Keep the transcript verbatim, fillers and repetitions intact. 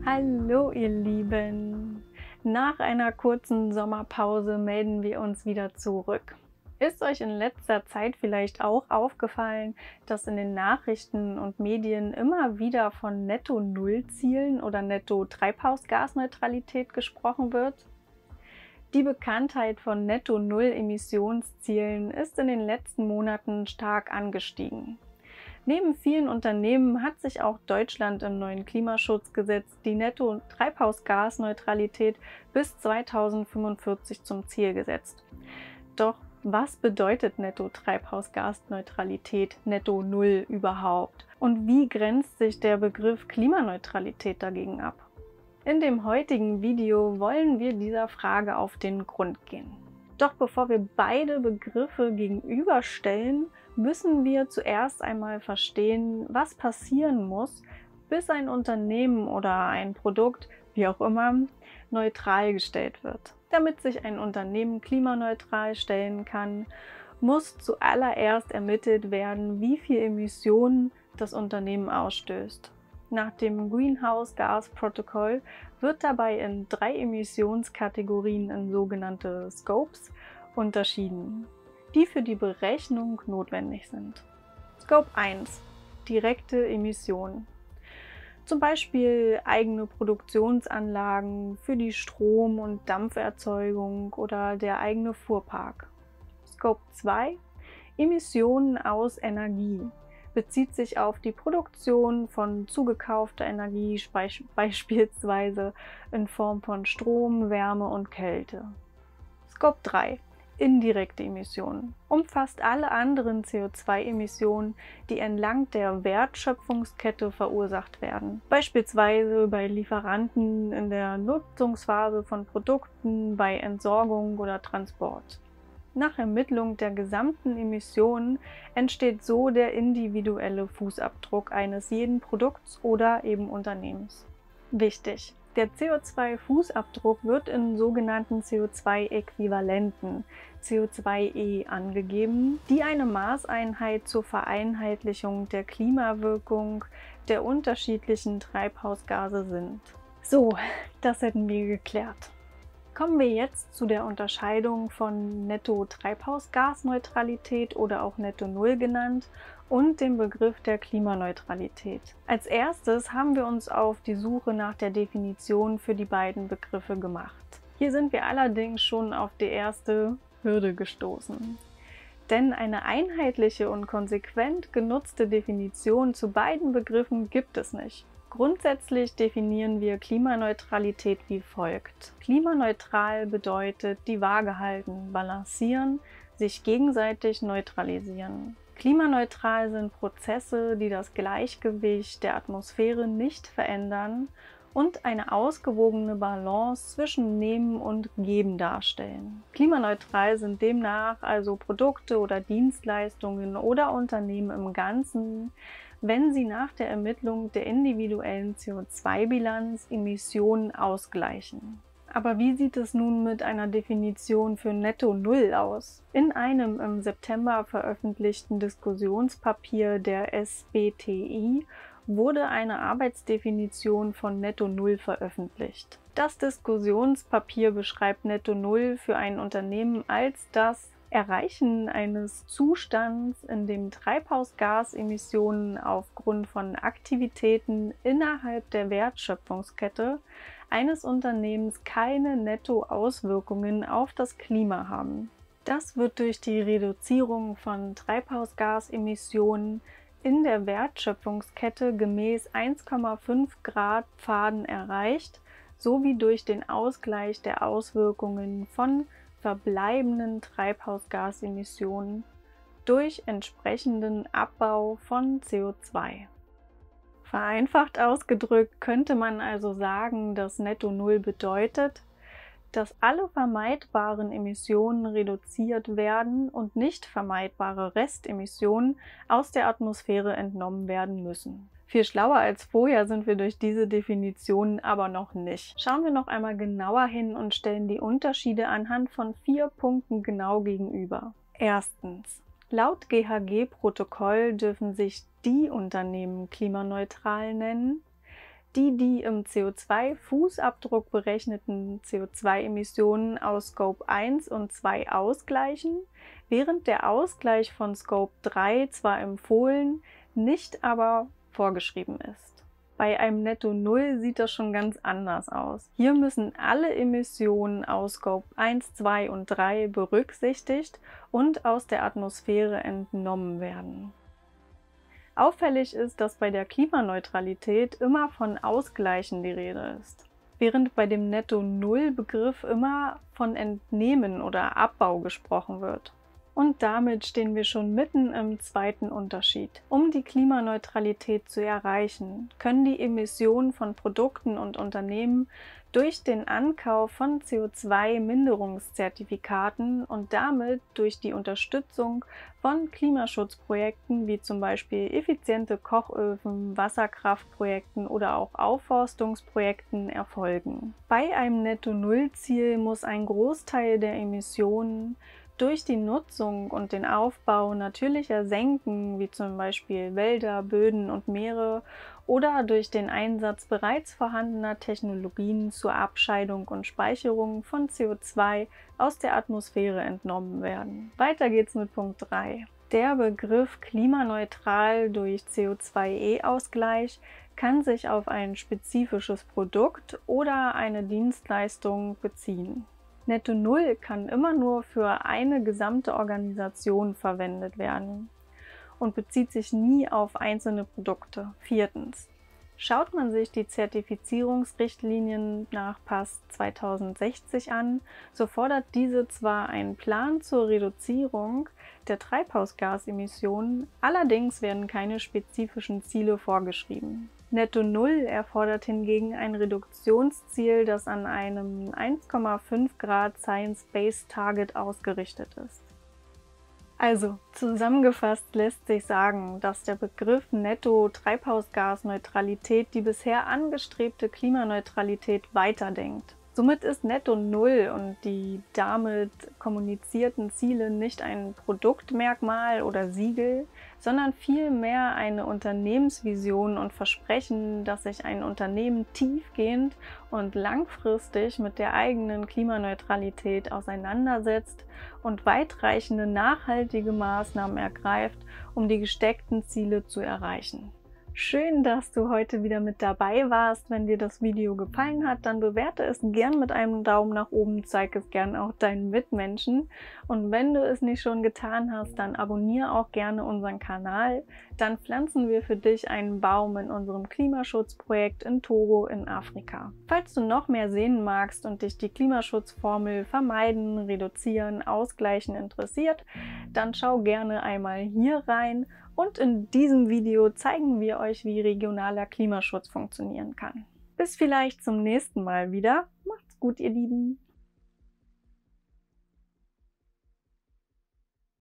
Hallo ihr Lieben! Nach einer kurzen Sommerpause melden wir uns wieder zurück. Ist euch in letzter Zeit vielleicht auch aufgefallen, dass in den Nachrichten und Medien immer wieder von Netto-Null-Zielen oder Netto-Treibhausgasneutralität gesprochen wird? Die Bekanntheit von Netto-Null-Emissionszielen ist in den letzten Monaten stark angestiegen. Neben vielen Unternehmen hat sich auch Deutschland im neuen Klimaschutzgesetz die Netto-Treibhausgasneutralität bis zweitausendfünfundvierzig zum Ziel gesetzt. Doch was bedeutet Netto-Treibhausgasneutralität, Netto-Null überhaupt? Und wie grenzt sich der Begriff Klimaneutralität dagegen ab? In dem heutigen Video wollen wir dieser Frage auf den Grund gehen. Doch bevor wir beide Begriffe gegenüberstellen, müssen wir zuerst einmal verstehen, was passieren muss, bis ein Unternehmen oder ein Produkt, wie auch immer, neutral gestellt wird. Damit sich ein Unternehmen klimaneutral stellen kann, muss zuallererst ermittelt werden, wie viel Emissionen das Unternehmen ausstößt. Nach dem Greenhouse-Gas-Protokoll wird dabei in drei Emissionskategorien in sogenannte Scopes unterschieden, die für die Berechnung notwendig sind. Scope eins: direkte Emissionen. Zum Beispiel eigene Produktionsanlagen für die Strom- und Dampferzeugung oder der eigene Fuhrpark. Scope zwei: Emissionen aus Energie. Bezieht sich auf die Produktion von zugekaufter Energie, beispielsweise in Form von Strom, Wärme und Kälte. Scope drei: indirekte Emissionen. Umfasst alle anderen C O zwei Emissionen, die entlang der Wertschöpfungskette verursacht werden. Beispielsweise bei Lieferanten in der Nutzungsphase von Produkten, bei Entsorgung oder Transport. Nach Ermittlung der gesamten Emissionen entsteht so der individuelle Fußabdruck eines jeden Produkts oder eben Unternehmens. Wichtig: Der C O zwei Fußabdruck wird in sogenannten C O zwei Äquivalenten, C O zwei E, angegeben, die eine Maßeinheit zur Vereinheitlichung der Klimawirkung der unterschiedlichen Treibhausgase sind. So, das hätten wir geklärt. Kommen wir jetzt zu der Unterscheidung von Netto-Treibhausgasneutralität oder auch Netto-Null genannt und dem Begriff der Klimaneutralität. Als erstes haben wir uns auf die Suche nach der Definition für die beiden Begriffe gemacht. Hier sind wir allerdings schon auf die erste Hürde gestoßen. Denn eine einheitliche und konsequent genutzte Definition zu beiden Begriffen gibt es nicht. Grundsätzlich definieren wir Klimaneutralität wie folgt. Klimaneutral bedeutet die Waage halten, balancieren, sich gegenseitig neutralisieren. Klimaneutral sind Prozesse, die das Gleichgewicht der Atmosphäre nicht verändern und eine ausgewogene Balance zwischen Nehmen und Geben darstellen. Klimaneutral sind demnach also Produkte oder Dienstleistungen oder Unternehmen im Ganzen, wenn sie nach der Ermittlung der individuellen C O zwei Bilanz Emissionen ausgleichen. Aber wie sieht es nun mit einer Definition für Netto-Null aus? In einem im September veröffentlichten Diskussionspapier der S B T I wurde eine Arbeitsdefinition von Netto-Null veröffentlicht. Das Diskussionspapier beschreibt Netto-Null für ein Unternehmen als das Erreichen eines Zustands, in dem Treibhausgasemissionen aufgrund von Aktivitäten innerhalb der Wertschöpfungskette eines Unternehmens keine Nettoauswirkungen auf das Klima haben. Das wird durch die Reduzierung von Treibhausgasemissionen in der Wertschöpfungskette gemäß eins Komma fünf Grad Pfaden erreicht, sowie durch den Ausgleich der Auswirkungen von verbleibenden Treibhausgasemissionen durch entsprechenden Abbau von C O zwei. Vereinfacht ausgedrückt könnte man also sagen, dass Netto-Null bedeutet, dass alle vermeidbaren Emissionen reduziert werden und nicht vermeidbare Restemissionen aus der Atmosphäre entnommen werden müssen. Viel schlauer als vorher sind wir durch diese Definitionen aber noch nicht. Schauen wir noch einmal genauer hin und stellen die Unterschiede anhand von vier Punkten genau gegenüber. Erstens: Laut G H G-Protokoll dürfen sich die Unternehmen klimaneutral nennen, die die im C O zwei Fußabdruck berechneten C O zwei Emissionen aus Scope eins und zwei ausgleichen, während der Ausgleich von Scope drei zwar empfohlen, nicht aber vorgeschrieben ist. Bei einem Netto Null sieht das schon ganz anders aus. Hier müssen alle Emissionen aus Scope eins, zwei und drei berücksichtigt und aus der Atmosphäre entnommen werden. Auffällig ist, dass bei der Klimaneutralität immer von Ausgleichen die Rede ist, während bei dem Netto-Null-Begriff immer von Entnehmen oder Abbau gesprochen wird. Und damit stehen wir schon mitten im zweiten Unterschied. Um die Klimaneutralität zu erreichen, können die Emissionen von Produkten und Unternehmen durch den Ankauf von C O zwei Minderungszertifikaten und damit durch die Unterstützung von Klimaschutzprojekten wie zum Beispiel effiziente Kochöfen, Wasserkraftprojekten oder auch Aufforstungsprojekten erfolgen. Bei einem Netto-Null-Ziel muss ein Großteil der Emissionen durch die Nutzung und den Aufbau natürlicher Senken, wie zum Beispiel Wälder, Böden und Meere, oder durch den Einsatz bereits vorhandener Technologien zur Abscheidung und Speicherung von C O zwei aus der Atmosphäre entnommen werden. Weiter geht's mit Punkt drei. Der Begriff klimaneutral durch C O zwei E-Ausgleich kann sich auf ein spezifisches Produkt oder eine Dienstleistung beziehen. Netto Null kann immer nur für eine gesamte Organisation verwendet werden und bezieht sich nie auf einzelne Produkte. Viertens. Schaut man sich die Zertifizierungsrichtlinien nach P A S zweitausendsechzig an, so fordert diese zwar einen Plan zur Reduzierung der Treibhausgasemissionen, allerdings werden keine spezifischen Ziele vorgeschrieben. Netto Null erfordert hingegen ein Reduktionsziel, das an einem eins Komma fünf Grad Science-Based Target ausgerichtet ist. Also, zusammengefasst lässt sich sagen, dass der Begriff Netto-Treibhausgasneutralität die bisher angestrebte Klimaneutralität weiterdenkt. Somit ist Netto Null und die damit kommunizierten Ziele nicht ein Produktmerkmal oder Siegel, sondern vielmehr eine Unternehmensvision und Versprechen, dass sich ein Unternehmen tiefgehend und langfristig mit der eigenen Klimaneutralität auseinandersetzt und weitreichende nachhaltige Maßnahmen ergreift, um die gesteckten Ziele zu erreichen. Schön, dass du heute wieder mit dabei warst. Wenn dir das Video gefallen hat, dann bewerte es gern mit einem Daumen nach oben, zeig es gern auch deinen Mitmenschen. Und wenn du es nicht schon getan hast, dann abonniere auch gerne unseren Kanal. Dann pflanzen wir für dich einen Baum in unserem Klimaschutzprojekt in Togo in Afrika. Falls du noch mehr sehen magst und dich die Klimaschutzformel vermeiden, reduzieren, ausgleichen interessiert, dann schau gerne einmal hier rein. Und in diesem Video zeigen wir euch, wie regionaler Klimaschutz funktionieren kann. Bis vielleicht zum nächsten Mal wieder. Macht's gut, ihr Lieben!